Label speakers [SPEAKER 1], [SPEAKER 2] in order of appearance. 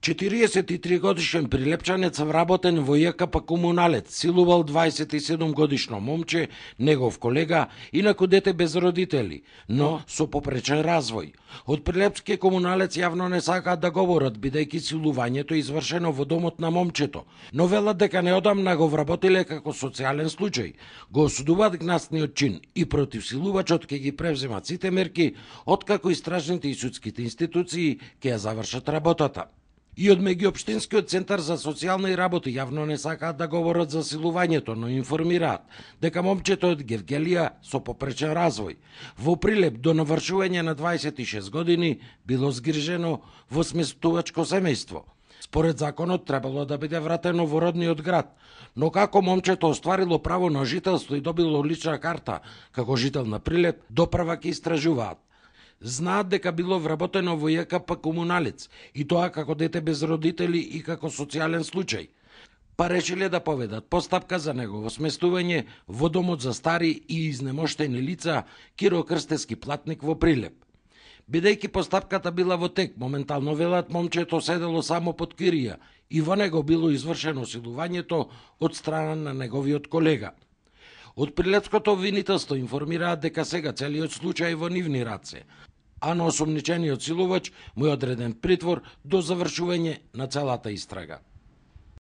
[SPEAKER 1] 43 годишен прилепчанец вработен во ЈКП Комуналец силувал 27 годишно момче, негов колега, инаку дете без родители, но со попречен развој. Од Прилепски Комуналец јавно не сакаат да говорат, бидејќи силувањето е извршено во домот на момчето, но велат дека неодамна го вработиле како социјален случај. Го осудуваат гнасниот чин и против силувачот ќе ги превземат сите мерки, откако истражните и судските институции ќе ја завршат работата. И од меѓуопштинскиот центар за социјални работи јавно не сакаат да говорат за силувањето, но информираат дека момчето од Гевгелија со попречен развој во Прилеп до навршување на 26 години било згрижено во сместувачко семејство. Според законот требало да биде вратено во родниот град, но како момчето остварило право на жителство и добило лична карта како жител на Прилеп, допрва ќе истражуваат. Знаат дека било вработено во ЈКП Комуналец и тоа како дете без родители и како социјален случај. Па решиле да поведат постапка за негово сместување во домот за стари и изнемоштени лица Киро Крстевски платник во Прилеп. Бидејќи постапката била во тек, моментално велат момчето седело само под кирија и во него било извршено силувањето од страна на неговиот колега. Од Прилепското обвинителство информираат дека сега целиот случај е во нивни раце, а на осомничениот силувач му е одреден притвор до завршување на целата истрага.